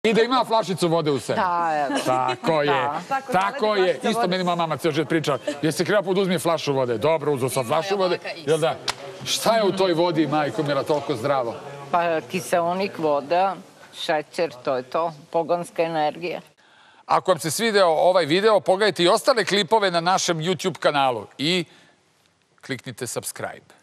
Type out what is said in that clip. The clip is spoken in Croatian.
I da ima flašicu vode u sebi. Da, evo. Tako je. Tako je. Isto meni moja mama cijel život pričala. Jesi krenuo put uzmi flašu vode. Dobro, uzeo sam flašu vode. Jel da? Šta je u toj vodi, majko mila, toliko zdravo? Pa kiseonik, voda, šećer, to je to. Pogonska energija. Ako vam se svideo ovaj video, pogledajte i ostale klipove na našem YouTube kanalu i kliknite subscribe.